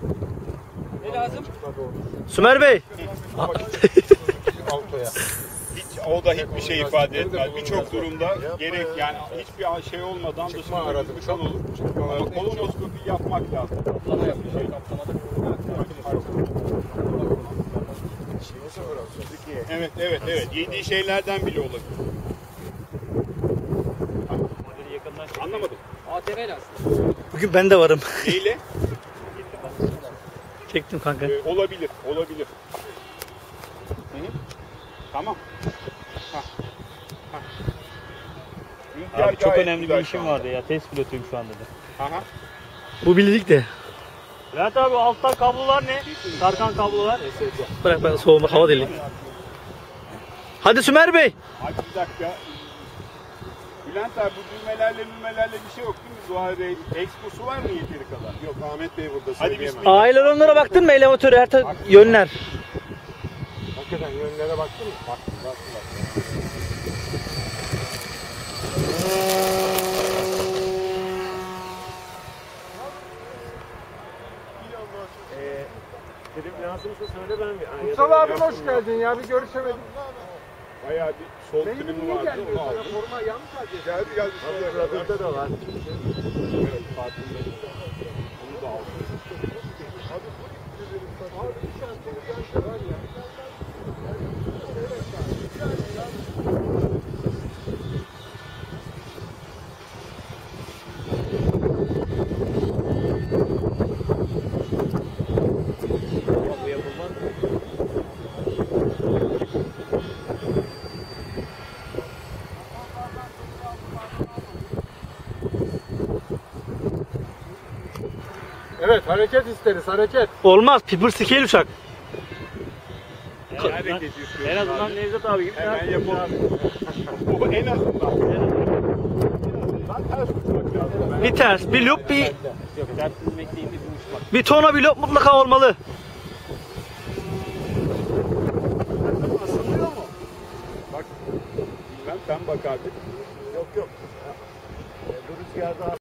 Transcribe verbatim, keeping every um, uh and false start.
Ne lazım? Sümer Bey. Hiç, o da hiçbir şey ifade etmez. Birçok durumda gerek yani hiçbir şey olmadan dışına aradık kan olur. Ama kolonoskopi yapmak lazım. Şey. Evet evet evet. Yediği şeylerden bile olabilir. Anlamadım. A T V lazım. Bugün ben de varım. Neyle? Çektim kanka. Ee, olabilir, olabilir. Hı -hı. Tamam. Hah. Hah. Abi çok önemli bir işim vardı ya. Test pilotuyum şu anda da. Aha. Bu bildik de. Bülent abi alttan kablolar ne? Sarkan kablolar. Bırak ben soğuma hava deli. Hadi Sümer Bey. Hadi bir dakika. Bülent abi bu düğmelerle düğmelerle bir şey yok değil mi? Zuhal Bey exposu var mı yeteri kadar? Yok Ahmet Bey burada Hadi söyleyemem. bismillah. Aileronlara baktın mı elevatörü her taraf yönler? Hakikaten yönlere baktın mı? Baktım baktım baktım. Ee, dedim lazımsa söyle ben bir. Mustafa abi hoş geldin ya, bir görüşemedik. Bayağı bir sol klimi vardı onu aldım. Forma yanlış aldı. Geldi geldi. Radyoda da var. Evet farkındayım. Onu da aldım. Bu yapılmaz. Evet, hareket isteriz, hareket. Olmaz. People scale uçak. En azından, en azından Nevzat abi gibi. Hemen yapalım. Bu en azından. Ben ters tutmak lazım. Bir ters, bir loop, bir Yok ters düzmek değil de bir uçmak. bir tona bir loop mutlaka olmalı. Bak. Ben, ben bak abi. Yok yok. Bu rüzgarda